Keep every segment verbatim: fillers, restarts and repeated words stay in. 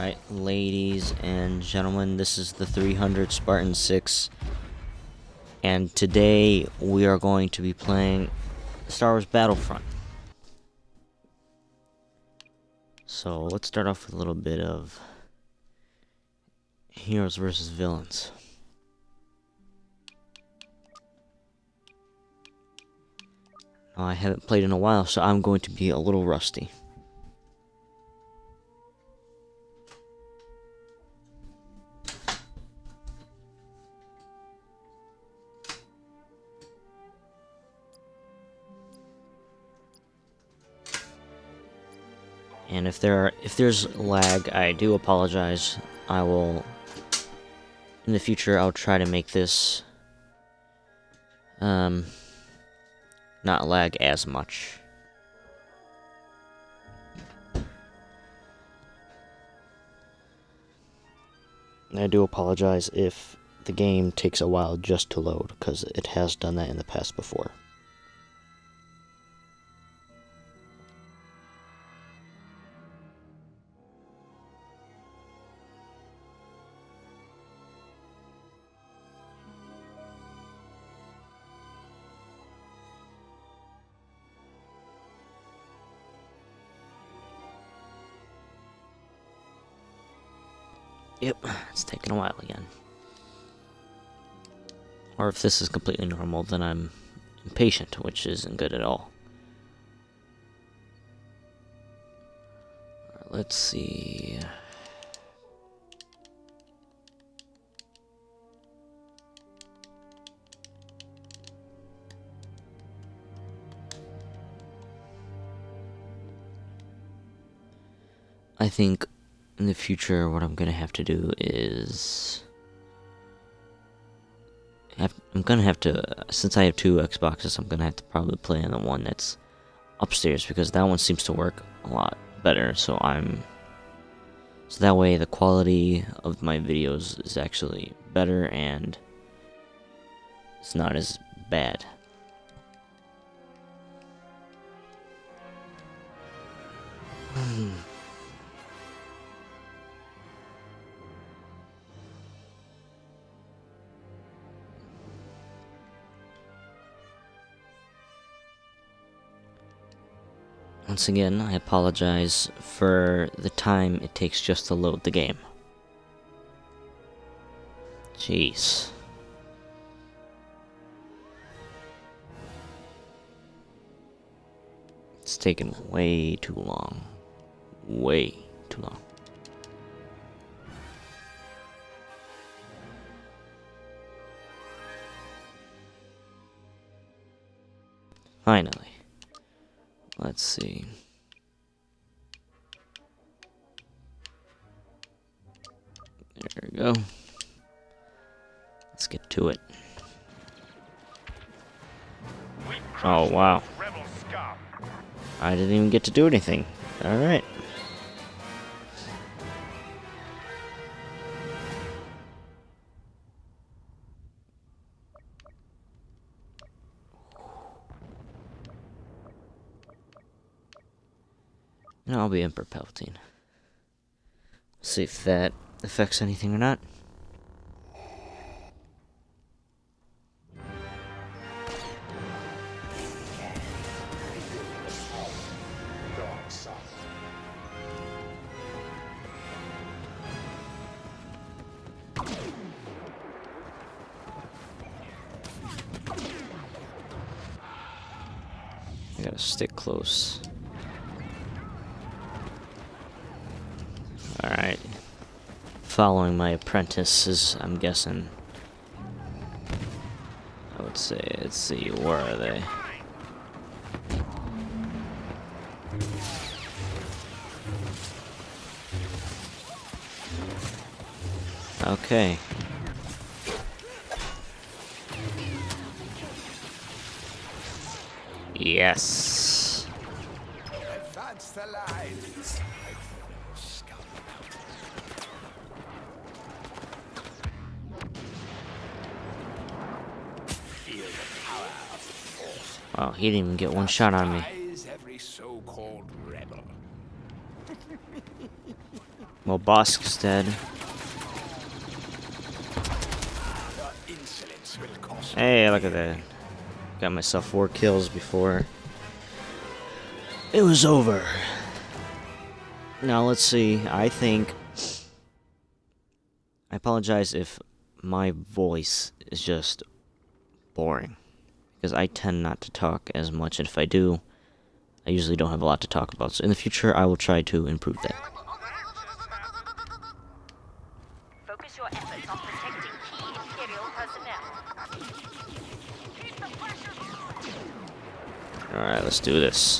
Alright, ladies and gentlemen, this is the three hundred Spartan six, and today we are going to be playing Star Wars Battlefront. So let's start off with a little bit of heroes versus villains. Now, I haven't played in a while, so I'm going to be a little rusty. And if there are, if there's lag, I do apologize. I will, in the future, I'll try to make this um not lag as much. And I do apologize if the game takes a while just to load, because it has done that in the past before. Yep, it's taking a while again. Or if this is completely normal, then I'm impatient, which isn't good at all. Let's see. I think in the future, what I'm gonna have to do is, have, I'm gonna have to, since I have two Xboxes, I'm gonna have to probably play on the one that's upstairs, because that one seems to work a lot better. So I'm, so that way the quality of my videos is actually better and it's not as bad. Once again, I apologize for the time it takes just to load the game. Jeez. It's taken way too long. Way too long. Finally. Let's see. There we go. Let's get to it. Oh, wow. I didn't even get to do anything. Alright. And I'll be Emperor Palpatine. See if that affects anything or not. I gotta stick close. Alright. Following my apprentices, I'm guessing. I would say, let's see, where are they? Okay. Yes. Advance the lines. Wow, he didn't even get one shot on me. Every so-called rebel. Well, Bosk's dead. Hey, look at that. Got myself four kills before it was over. Now, let's see. I think... I apologize if my voice is just boring, because I tend not to talk as much, and if I do, I usually don't have a lot to talk about. So in the future, I will try to improve that. Focus your efforts on protecting key Imperial personnel. Alright, let's do this.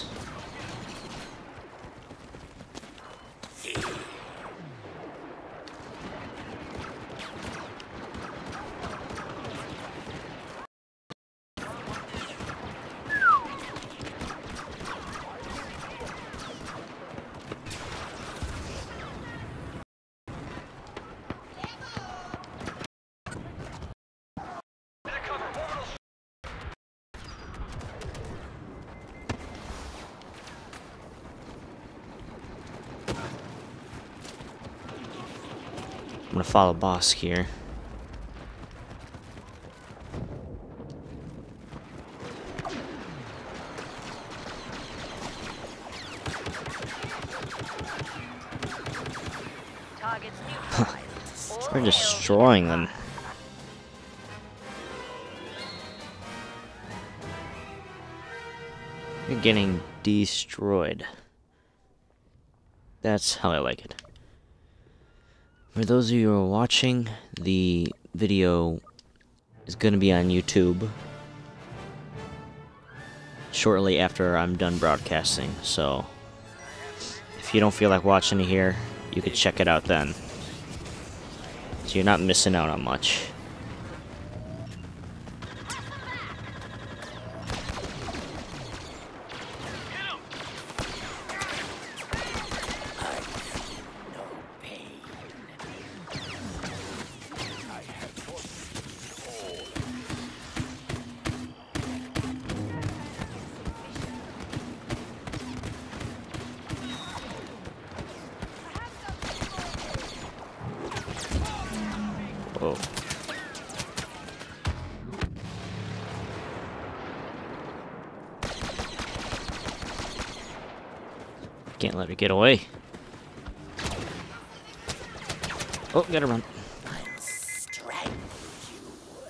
I'm gonna follow Bosk here. Targets neutralized. We're destroying them. You're getting destroyed. That's how I like it. For those of you who are watching, the video is going to be on YouTube shortly after I'm done broadcasting, so if you don't feel like watching it here, you can check it out then. So you're not missing out on much. Whoa. Can't let her get away. Oh, gotta run. I'll strangle you.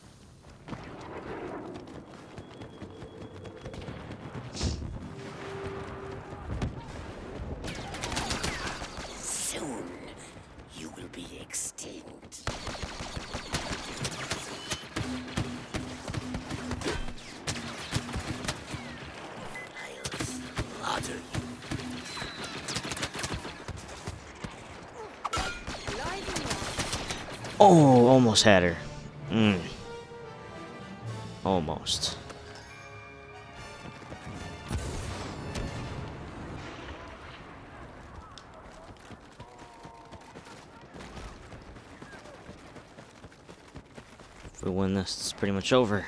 Soon, you will be extinct. I'll slaughter you. Oh, almost had her. Mm. Almost. If we win this, it's pretty much over.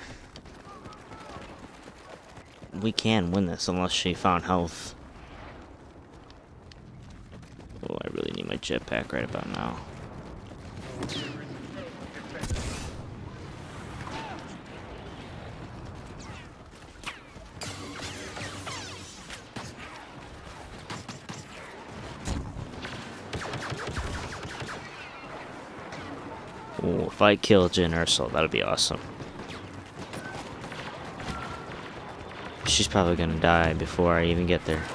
We can win this unless she found health. Oh, I really need my jetpack right about now. Ooh, if I kill Jyn Erso, that'd be awesome. She's probably gonna die before I even get there.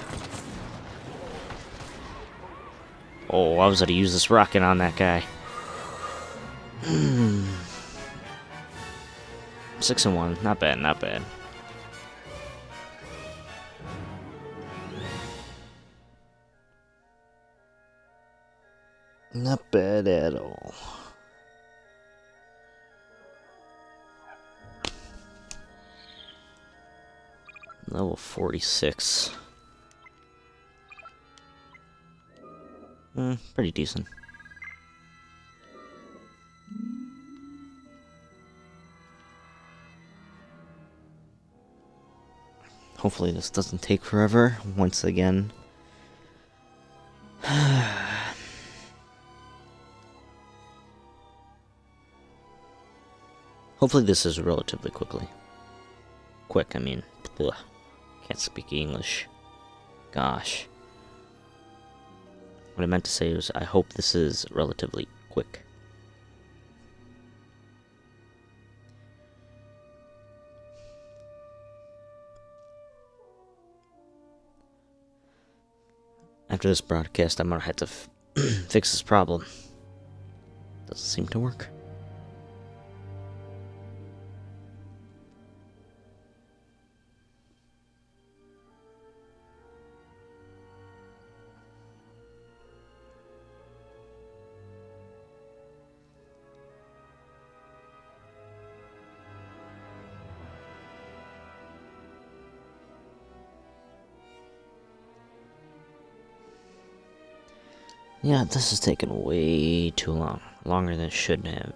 Oh, I was gonna use this rocket on that guy. Six and one, not bad, not bad. Not bad at all. Level forty-six. Mm, pretty decent. Hopefully this doesn't take forever once again. Hopefully this is relatively quickly. Quick, I mean. Ugh. Can't speak English. Gosh. What I meant to say was, I hope this is relatively quick. After this broadcast, I'm gonna have to f fix this problem. Doesn't seem to work. Yeah, this is taking way too long. Longer than it should have.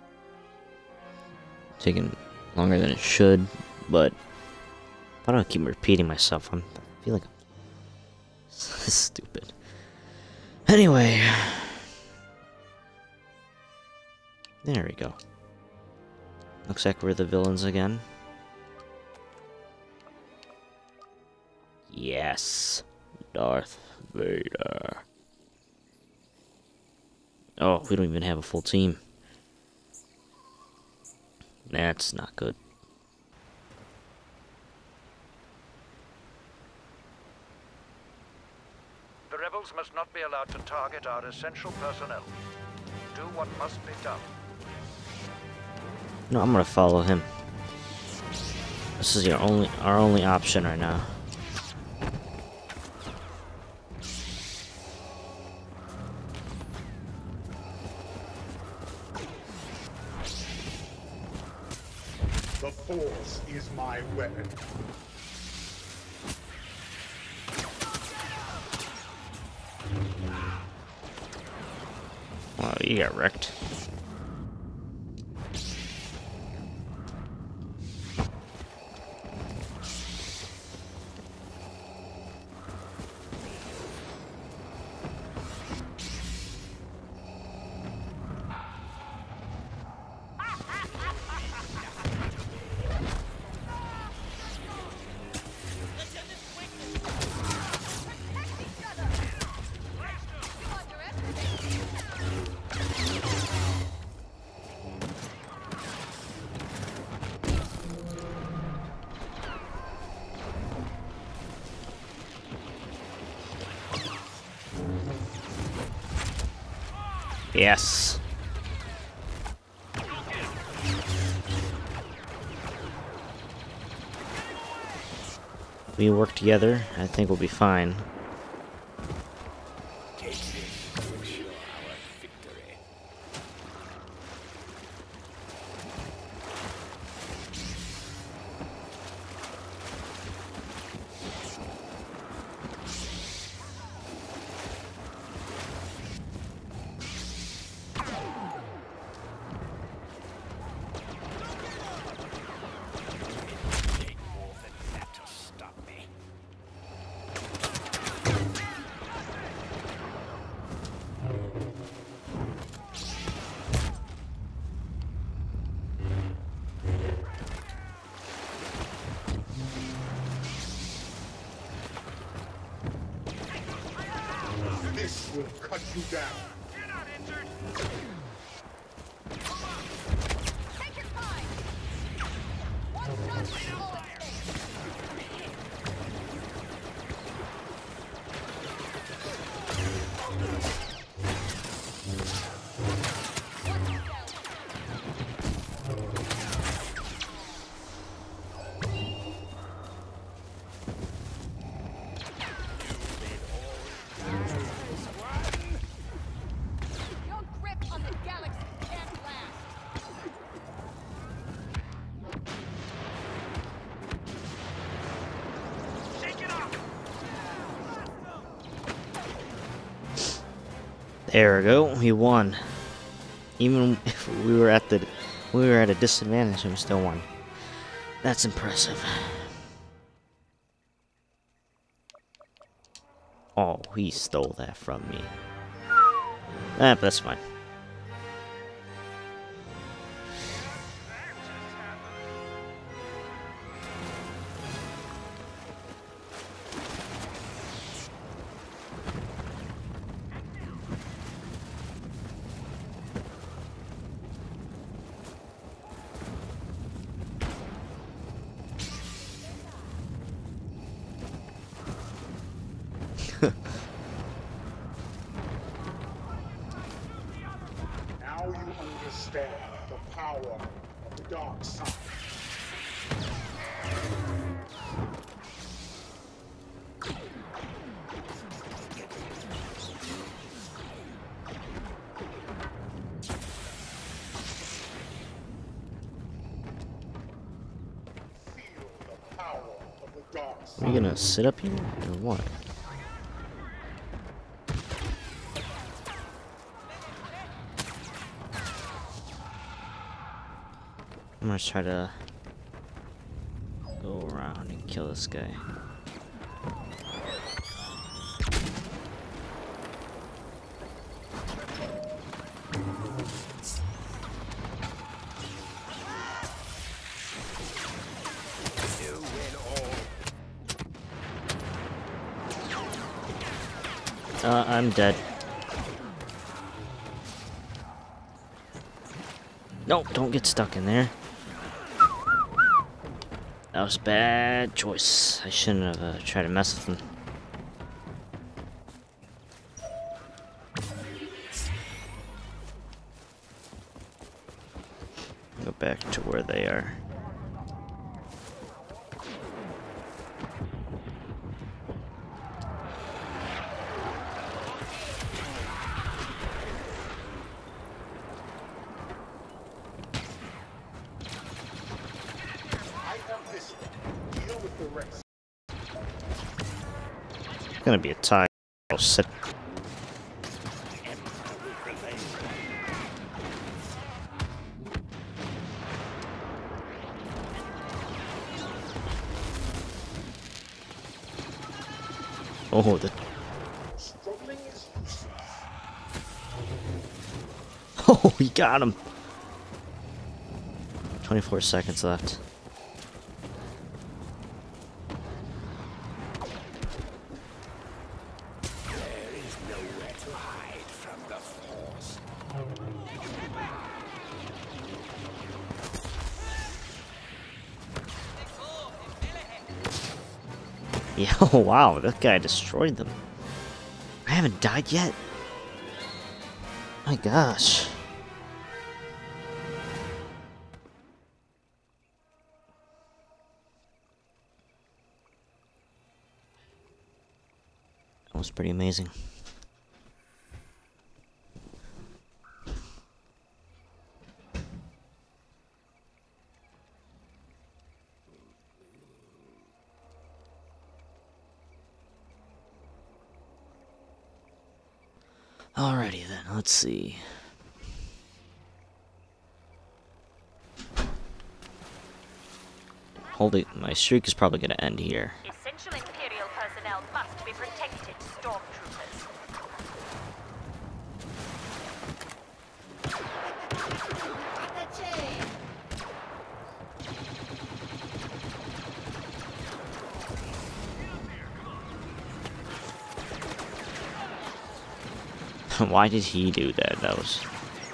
Taking longer than it should, but if I don't keep repeating myself, I'm, I feel like I'm stupid. Anyway. There we go. Looks like we're the villains again. Yes. Darth Vader. Oh, we don't even have a full team. That's not good. The rebels must not be allowed to target our essential personnel. Do what must be done. No, I'm gonna follow him. This is your only, our only option right now. The Force is my weapon. Wow, you got wrecked. Yes. If we work together, I think we'll be fine. Take this to ensure our victory. Take more than that to stop me. This will cut you down. You're not injured. Take your time. Your grip on the galaxy can't last. Shake it off. There we go. We won. Even if we were at the, we were at a disadvantage, and we still won. That's impressive. Oh, he stole that from me. Ah, but that's fine. Now you understand the power of the dark side. Feel the power of the dark side. Are you gonna sit up here or what? I'm gonna try to go around and kill this guy. Uh, I'm dead. No, don't get stuck in there. That was a bad choice. I shouldn't have uh, tried to mess with them. Go back to where they are. I have this one. Deal with the rest. It's gonna be a tie. I'll sit. Oh, the Struggling is useless. oh, he got him. twenty-four seconds left. There is nowhere to hide from the Force. Yeah, oh, wow, that guy destroyed them. I haven't died yet. My gosh. That was pretty amazing. Alrighty then, let's see. Hold it, my streak is probably gonna end here. Essential Imperial personnel must be protected, stormtroopers. Why did he do that? That was...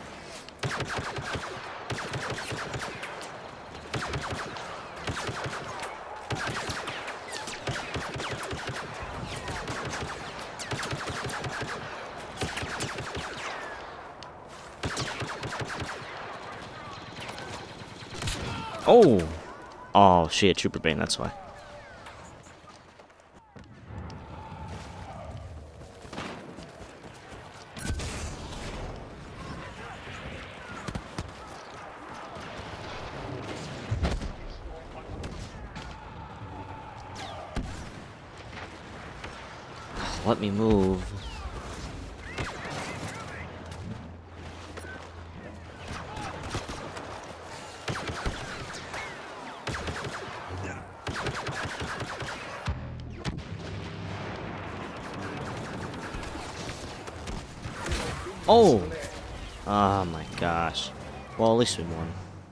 Oh! Oh, shit, Trooper Bane, that's why. Let me move. Oh! Oh my gosh. Well, at least we won.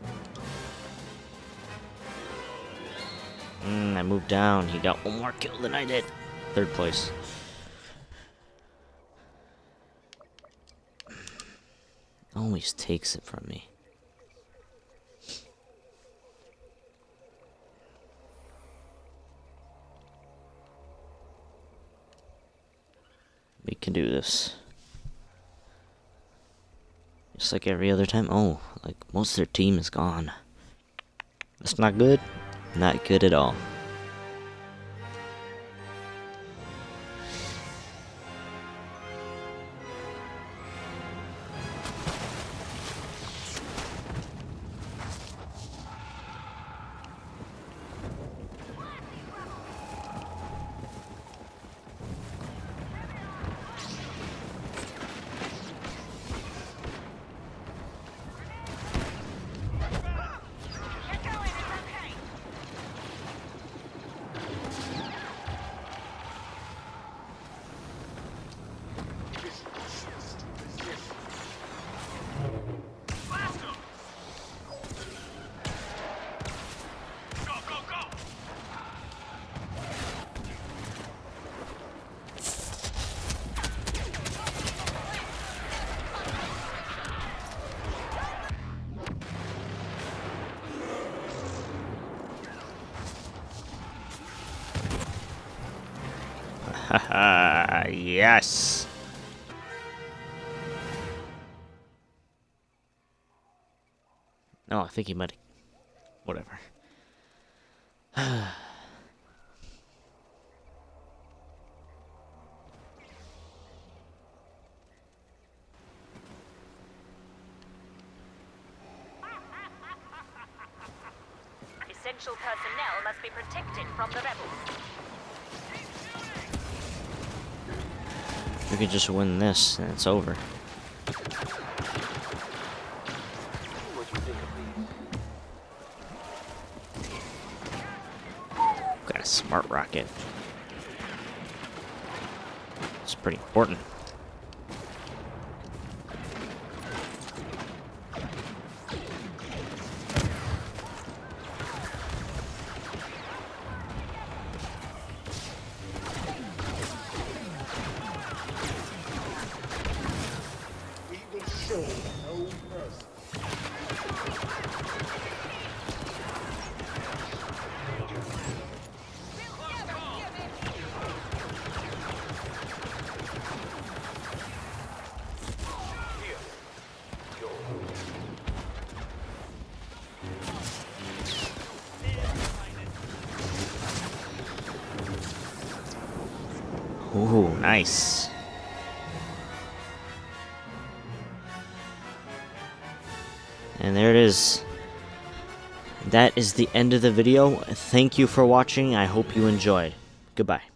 Mm, I moved down. He got one more kill than I did. Third place. Always takes it from me. can do this. Just like every other time. Oh, like most of their team is gone. That's not good. Not good at all. Haha, yes. No, I think he might. Whatever. Essential personnel must be protected from the rebels. We could just win this and it's over. Got a smart rocket. It's pretty important. Show no mercy. Ooh, nice. And there it is. That is the end of the video. Thank you for watching. I hope you enjoyed. Goodbye.